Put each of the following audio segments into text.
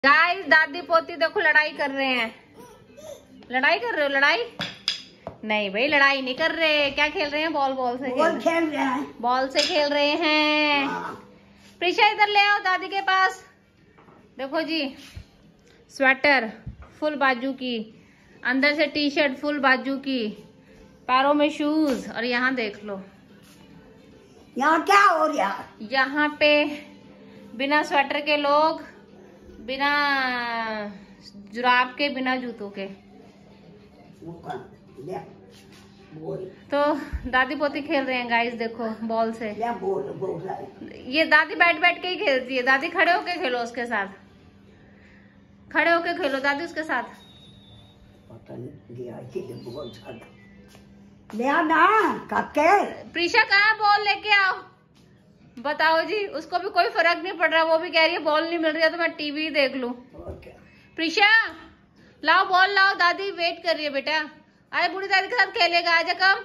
Guys दादी पोती देखो लड़ाई कर रहे हैं। लड़ाई कर रहे हो? लड़ाई नहीं भाई, लड़ाई नहीं कर रहे। क्या खेल रहे हैं? बॉल से खेल रहे हैं। बॉल से खेल रहे हैं। प्रीशा इधर ले आओ दादी के पास। देखो जी, स्वेटर फुल बाजू की, अंदर से टी शर्ट फुल बाजू की, पैरों में शूज। और यहाँ देख लो, यहाँ क्या हो रहा? यहाँ पे बिना स्वेटर के लोग, बिना जुराब के, बिना जूतों के। तो दादी पोती खेल रहे हैं गाइस, देखो बॉल से। ये दादी बैठ बैठ के ही खेलती है। दादी खड़े होके खेलो उसके साथ, खड़े होके खेलो दादी उसके साथ। प्रीशा कहाँ? बॉल लेके आओ। बताओ जी, उसको भी कोई फर्क नहीं पड़ रहा। वो भी कह रही है बॉल नहीं मिल रही है तो मैं टीवी देख लूं। प्रीशा लाओ बॉल लाओ, दादी वेट कर रही है बेटा। अरे बूढ़ी दादी के साथ खेलेगा, आजा कम।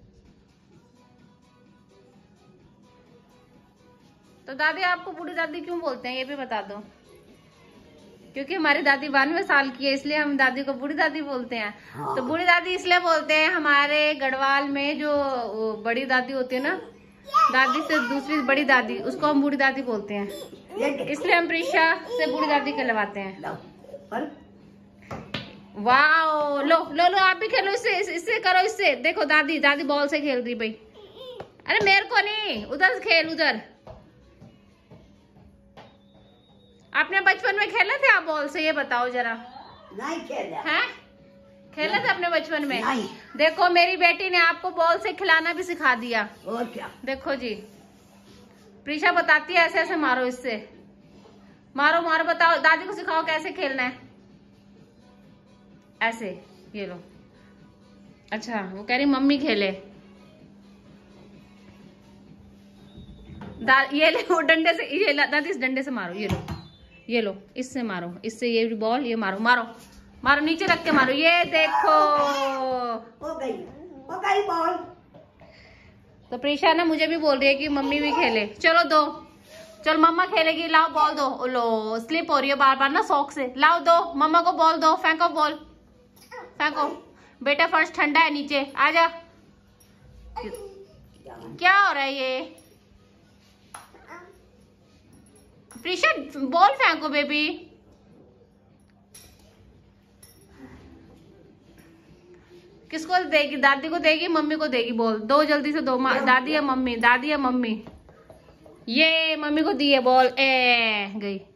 तो दादी आपको बूढ़ी दादी क्यों बोलते हैं ये भी बता दो। क्योंकि हमारी दादी 92 साल की है, इसलिए हम दादी को बूढ़ी दादी बोलते हैं। हाँ। तो बूढ़ी दादी इसलिए बोलते हैं, हमारे गढ़वाल में जो बड़ी दादी होती है ना, दादी से दूसरी बड़ी दादी, उसको हम बूढ़ी दादी बोलते हैं। इसलिए हम प्रीशा से बूढ़ी दादी कहलवाते हैं। वाओ, लो लो लो, आप भी खेलो इससे, इससे करो, इससे। देखो दादी, दादी बॉल से खेल रही भाई। अरे मेरे को नहीं, उधर से खेल, उधर। आपने बचपन में खेले थे आप बॉल से? ये बताओ जरा। नहीं खेला है? खेले थे अपने बचपन में? नहीं। देखो मेरी बेटी ने आपको बॉल से खिलाना भी सिखा दिया। और क्या? देखो जी, प्रीशा बताती है ऐसे ऐसे मारो, इससे मारो मारो। बताओ दादी को सिखाओ कैसे खेलना है। ऐसे, ये लो। अच्छा, वो कह रही मम्मी खेले। ये ले, वो डंडे से, ये दादी इस डंडे से मारो। ये लो, ये लो, इससे मारो, इससे ये बॉल, ये मारो मारो मारो, नीचे रख के मारो। ये देखो हो गई बॉल। तो प्रीशा ना मुझे भी बोल रही है कि मम्मी भी खेले। चलो दो, चल मम्मा खेलेगी। लाओ बॉल दो। लो, स्लिप हो रही है बार बार ना शौक से। लाओ दो, मम्मा को बॉल दो। फेंको बॉल, फेंको बेटा, फर्श ठंडा है, नीचे आजा। क्या हो रहा है ये? प्रीशा बॉल फेंको बेबी। किसको देगी? दादी को देगी, मम्मी को देगी बॉल? दो जल्दी से दो। दादी या मम्मी? दादी या मम्मी? ये मम्मी को दी है बॉल। गई।